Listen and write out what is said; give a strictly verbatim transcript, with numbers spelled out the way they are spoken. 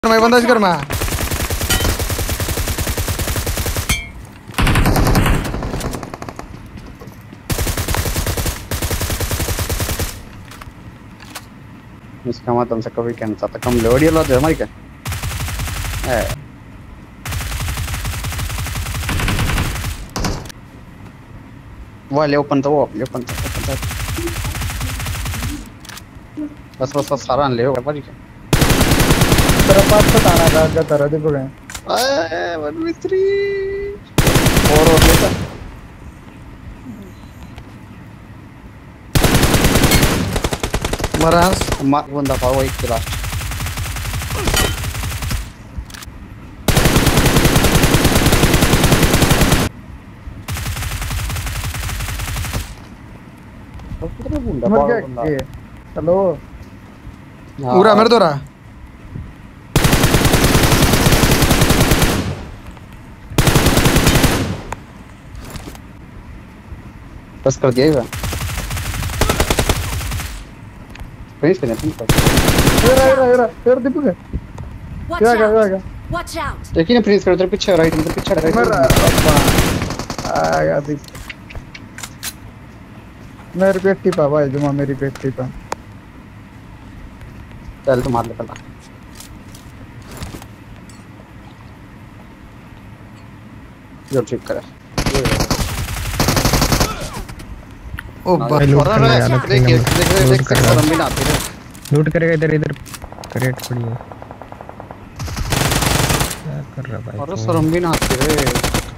मैं बंदा कर मैं इसका मतलब तुमसे कभी कहना चाहता कम लोड ये लो दे हमारी क्या है वो ले ओपन तो वो ले ओपन तो ओपन तो बस बस बस सारा ले हो हमारी क्या तेरा पास बताना था क्या तरह देखो गए आए वन मिस्त्री और और लेता मरास मार बंदा पाओ एक लास्ट मर गया ये हेलो पूरा मेरे तो रहा बस कर दिया ये फिनिश करना फिनिश कर ये रहा ये रहा ये रहा फिर दीपक है Watch क्या क्या क्या out! क्या Watch out! देखिए ना फिनिश कर उधर पीछे राइट उधर पीछे राइट मर आ गया दीप मेरी पेटी पा भाई जुमा मेरी पेटी पा चल तो मार ले पहला जो ठीक करे ओ बस लूट कर ले यार देख देख देख देख कर शर्म भी ना आती है लूट करेगा इधर इधर करेट पड़ी है क्या कर रहा भाई और शर्म भी ना आती है